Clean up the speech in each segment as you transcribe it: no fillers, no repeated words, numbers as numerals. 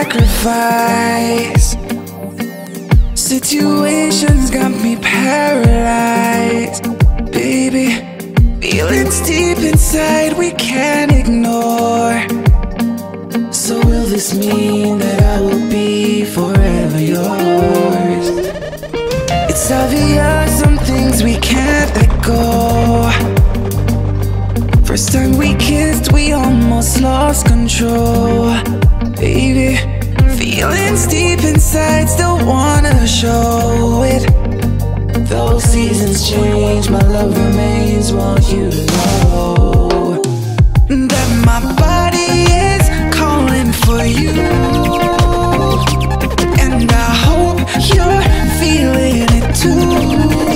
sacrifice. Situations got me paralyzed. Baby, feelings deep inside we can't ignore. So will this mean that I will be forever yours? It's obvious some things we can't let go. First time we kissed, we almost lost control. Baby, feelings deep inside, still wanna show it. Though seasons change, my love remains. Want you to know that my body is calling for you, and I hope you're feeling it too.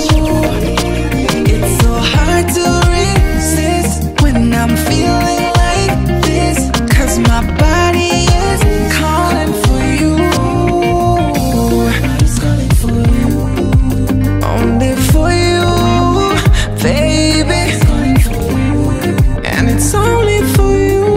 It's so hard to resist when I'm feeling like this, 'cause my body is calling for you. It's calling for you, only for you, baby. It's calling for you, and it's only for you.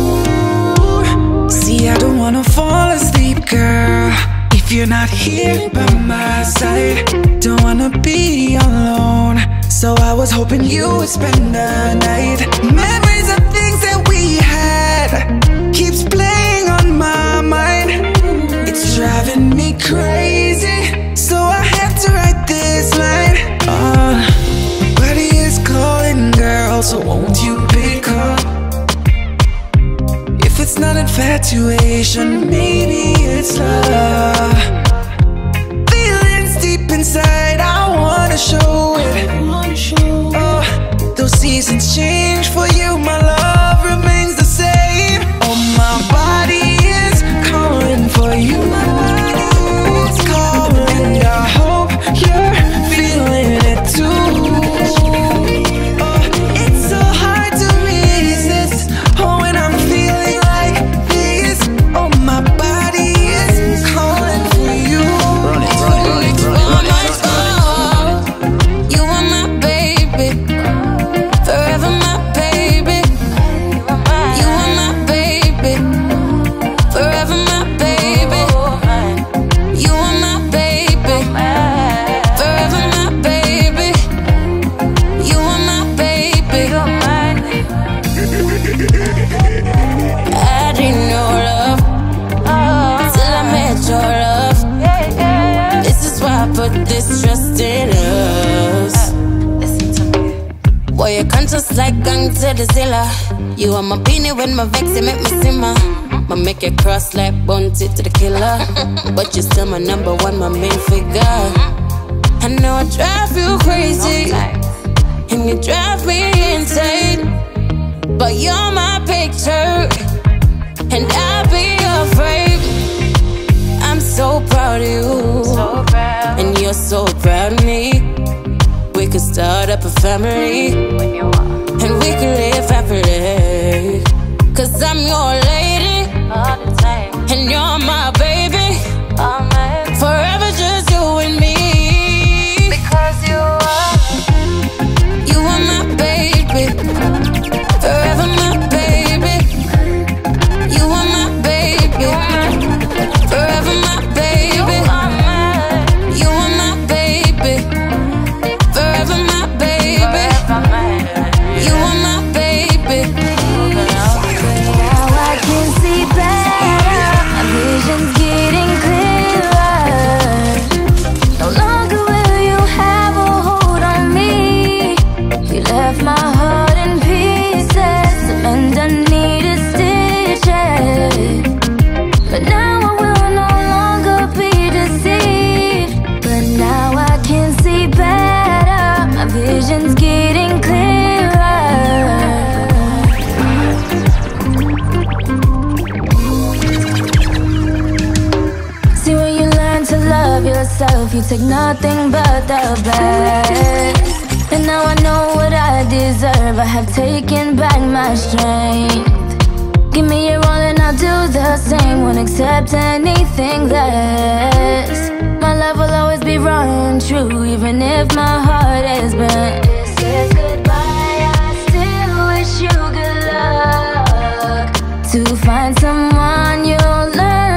See, I don't wanna fall asleep, girl, if you're not here by my side. Don't wanna be alone, so I was hoping you would spend the night. Memories of things that we had keeps playing on my mind. It's driving me crazy, so I have to write this line. Body is calling, girl, so won't you pick up? If it's not infatuation, maybe it's love. Feelings deep inside, I wanna show it. Oh, those seasons change for you, my love remains the same. Oh, my body is calling for you. My body is calling, and I hope you're feeling it too. Oh, it's so hard to resist. Oh, when I'm feeling like this. Oh, my body is calling for you. Run it. You are my baby, forever my baby. You are my baby, forever my baby. You are my baby, forever my baby. You are my baby. I didn't know love till I met your love. This is why I put this trust in us. Listen to me. Boy, you're conscious like gang to the zilla. You are my beanie when my vex, you make me simmer. Ma make you cross like bounty to the killer. But you're still my number one, my main figure. I know I drive you crazy, and you drive me insane. But you're my picture, and I'll be afraid. I'm so proud of you, and you're so proud of me. We could start up a family, and we could live happily. 'Cause I'm your lady, and you're my baby. Forever just you and me. Because you are my baby, forever my baby. You are my baby, forever my baby. You are my baby, forever my baby. You are my baby. Now I can see better, my vision's getting clearer. No longer will you have a hold on me. You left my heart in pieces, and I needed stitches. But now I will no longer be deceived. But now I can see better, my vision's getting clearer. See, when you learn to love yourself, you take nothing but the best. And now I know what I deserve, I have taken back my strength. Give me your all and I'll do the same, won't accept anything less. My love will always be raw and true, even if my heart is burnt. This is goodbye, I still wish you good luck. To find someone you'll learn to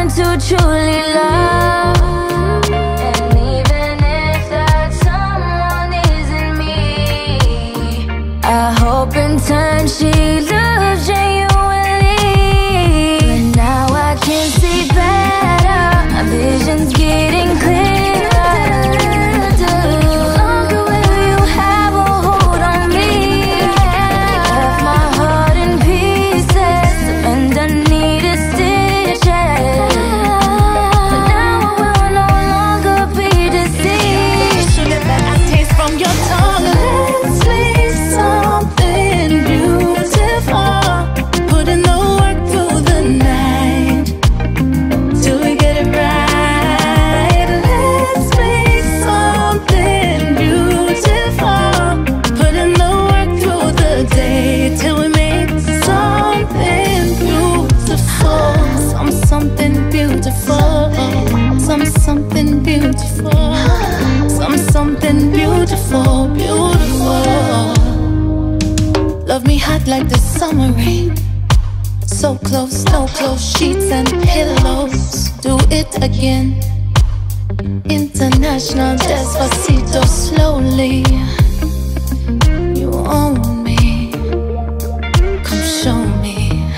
truly love. And even if that someone isn't me, I hope in turn she loves genuinely. But now I can see better, my vision's getting clearer. No longer will you have a hold on me. Left my heart in pieces and I needed stitches. But now I will no longer be deceived. Sugar that I taste from your tongue. Let's make something beautiful. Put in the work through the night till we get it right. Let's make Something beautiful. Put in the work through the day till we make something beautiful. Something beautiful. Something beautiful. Something beautiful, beautiful. Love me hot like the summer rain. So close, no close sheets and pillows. Do it again. International Despacito, slowly. You own me. Come show me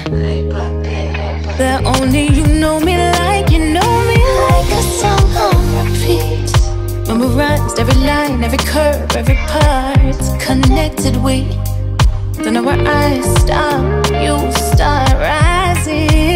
that only you know me like you know me. like a song on repeat. Memorized every line, every curve, every part. Connected, we don't know where I stop, you start rising.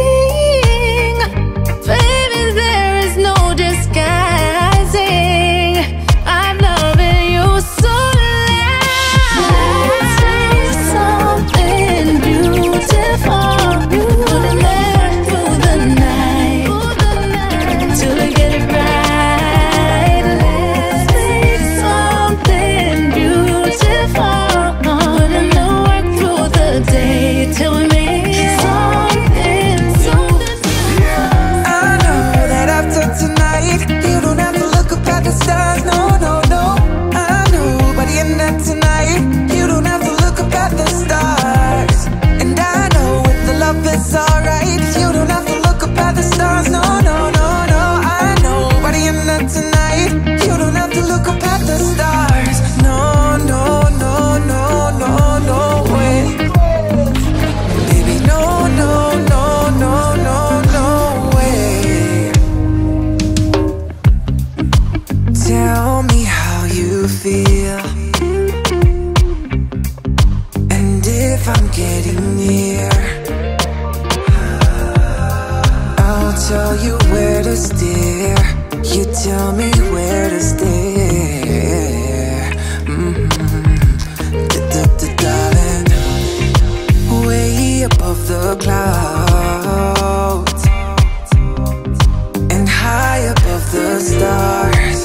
Baby, there is no disguising. I'm loving you so loud. Let's make Something beautiful. Put it there through the night till we get it right. Let's make something beautiful. Put in the work through the day till we make something beautiful. I know that after tonight, you don't have to look up at the stars. No, no, no. I know by the end of tonight, you don't have to look up at the stars. And I know if the love is alright, you don't have to look up at the stars. No, no, no, no. I know by the end of tonight, you don't have to look up at the stars. No, no, no, no, no, no way. Baby, no, no, no, no, no, no way. Tell me how you feel, and if I'm getting near, I'll tell you where to steer. You tell me where to stare. Darling, way above the clouds and high above the stars.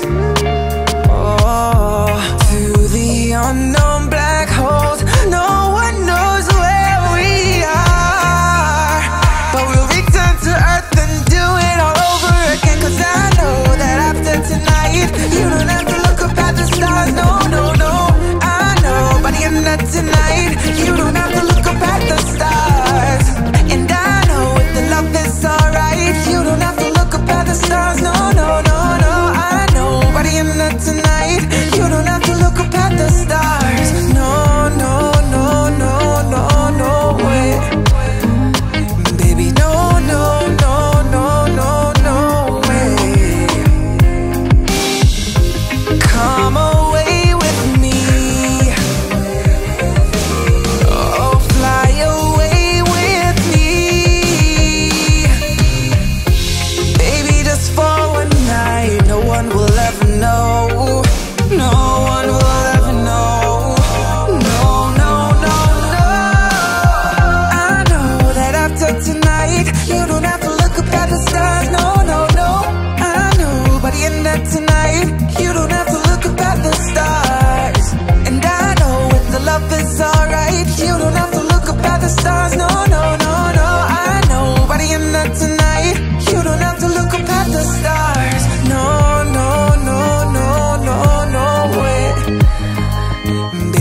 Oh, through the unknown black holes, no one knows where we are. But we'll return to earth and do it all over again. 'Cause I know that after tonight, you don't have to look up at the stars. No, no, no. I know by the end of tonight, you don't have to look up at the stars. And I know if the love is alright, you don't have to look up at the stars. No, no, no, no. I know by the end of tonight, you don't have to look up at the stars. No, no, no, no, no, no way. Baby, no, no, no, no, no, no way. Come away with me. Oh, fly away with me. Baby, just for one night, no one will ever know. No one will ever know. No, no, no, no. I know that after tonight, you don't have to look up at the stars. No, no, no. I know by the end of tonight, you don't have to look up at the stars. And I know if the love is alright, you don't have to look up at the stars. No, no, no, no. I know by the end of tonight, you don't have to look up at the stars. No, no, no, no, no, no way.